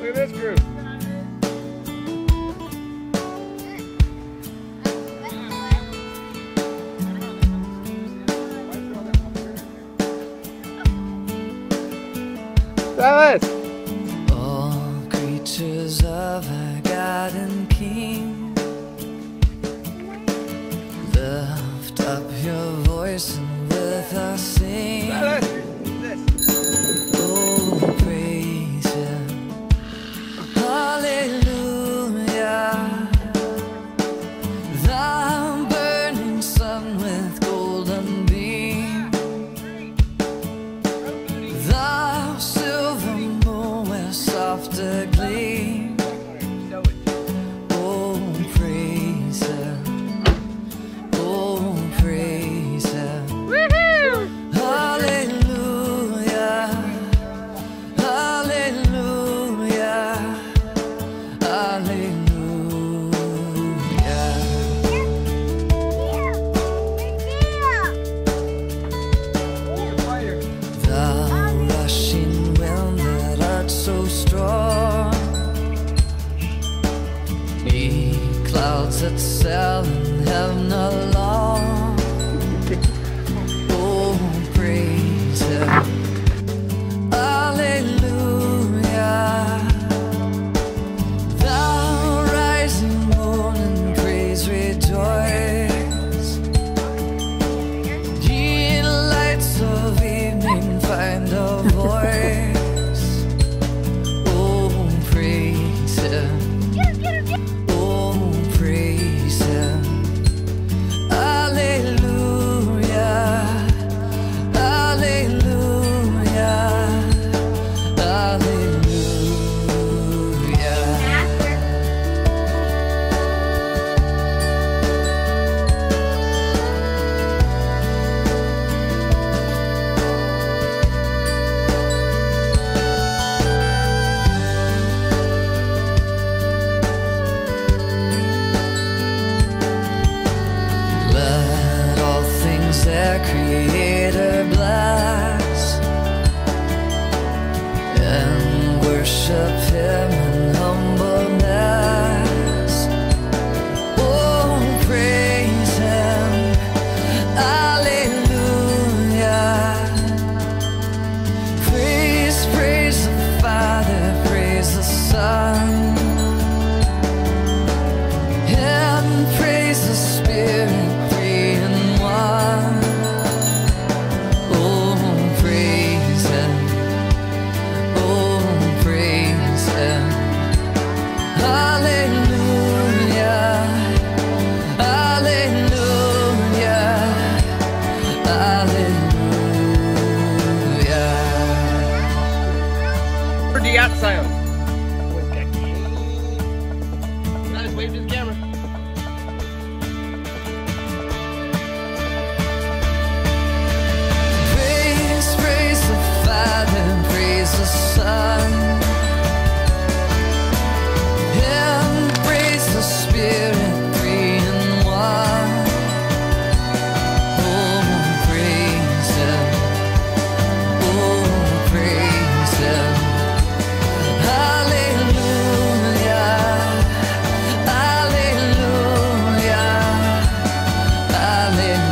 Look at this group. Travis! All creatures of our God and King, lift up your voice and with us sing. Oh, praise Him. Hallelujah. The burning sun with golden beam, the silver moon with softer gleam. Oh, praise Him. Oh, praise Him. Hallelujah. Hallelujah. Hallelujah. The rushing wind that art so strong, clouds that sail in heaven along. Oh, praise Him. Hallelujah. The rising moon in praise rejoice. Ye lights of evening find a voice. Oh, praise Him. Oh, praise Him. Hallelujah. Hallelujah. Hallelujah. Let all things their Creator bless, and worship Him in humbleness. Oh, praise Him. Hallelujah. Praise, praise the Father, praise the Son, and praise the Spirit, three in one. Oh, praise Him. Oh, praise Him. Hallelujah. Hallelujah. Hallelujah. For the out sound. Guys, wave to the camera. Praise, praise the Father, praise the Son, and praise the Spirit, three in one. Oh, praise Him. Oh, praise Him. Hallelujah. Hallelujah. Hallelujah.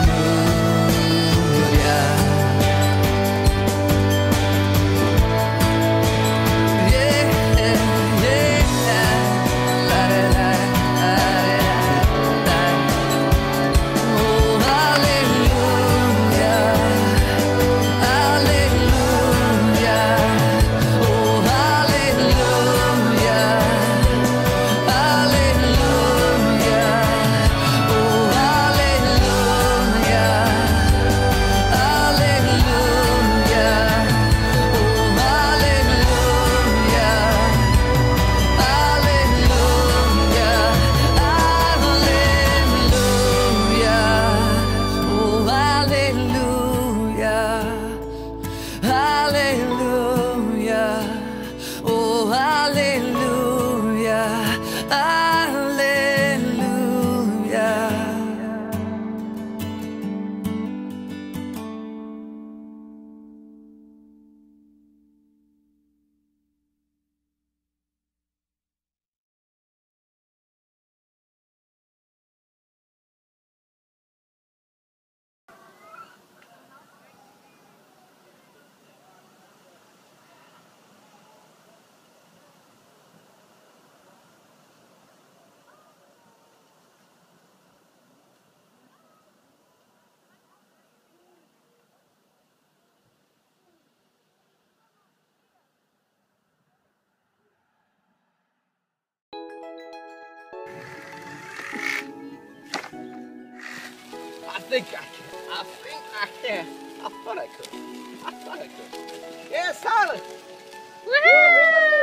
think I can. I think I can. I thought I could. I thought I could. Yeah, Tyler. Woohoo!